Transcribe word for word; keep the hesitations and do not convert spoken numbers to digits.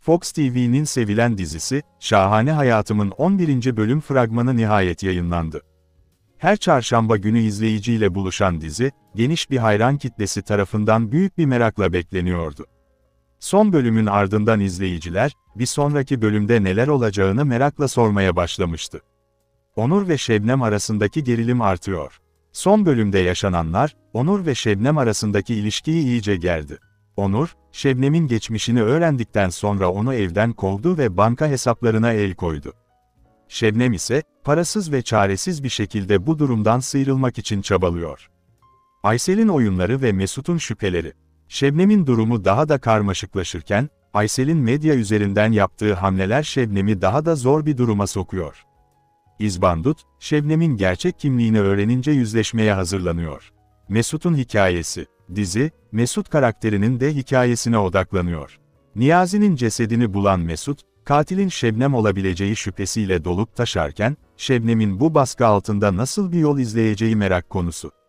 Fox T V'nin sevilen dizisi, Şahane Hayatım'ın on birinci bölüm fragmanı nihayet yayınlandı. Her çarşamba günü izleyiciyle buluşan dizi, geniş bir hayran kitlesi tarafından büyük bir merakla bekleniyordu. Son bölümün ardından izleyiciler, bir sonraki bölümde neler olacağını merakla sormaya başlamıştı. Onur ve Şebnem arasındaki gerilim artıyor. Son bölümde yaşananlar, Onur ve Şebnem arasındaki ilişkiyi iyice gerdi. Onur, Şebnem'in geçmişini öğrendikten sonra onu evden kovdu ve banka hesaplarına el koydu. Şebnem ise, parasız ve çaresiz bir şekilde bu durumdan sıyrılmak için çabalıyor. Aysel'in oyunları ve Mesut'un şüpheleri. Şebnem'in durumu daha da karmaşıklaşırken, Aysel'in medya üzerinden yaptığı hamleler Şebnem'i daha da zor bir duruma sokuyor. İzbandut, Şebnem'in gerçek kimliğini öğrenince yüzleşmeye hazırlanıyor. Mesut'un hikayesi. Dizi, Mesut karakterinin de hikayesine odaklanıyor. Niyazi'nin cesedini bulan Mesut, katilin Şebnem olabileceği şüphesiyle dolup taşarken, Şebnem'in bu baskı altında nasıl bir yol izleyeceği merak konusu.